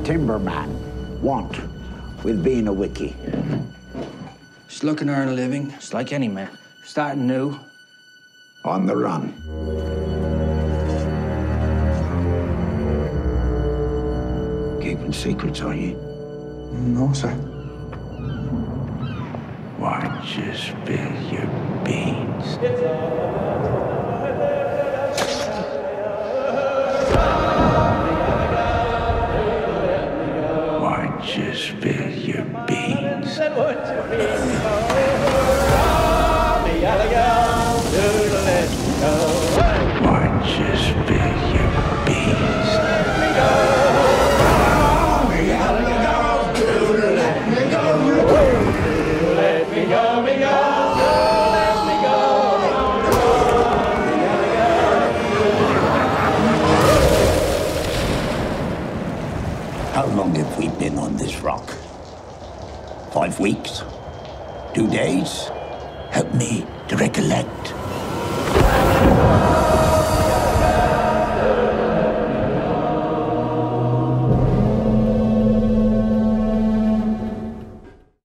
timberman want with being a wiki? Just looking to earn a living, just like any man. Starting new. On the run. Keeping secrets, are you? No, sir. Why don't you spill your beans? Why don't you spill your beans? Why don't you spill your beans? How long have we been on this rock? 5 weeks? 2 days? Help me to recollect.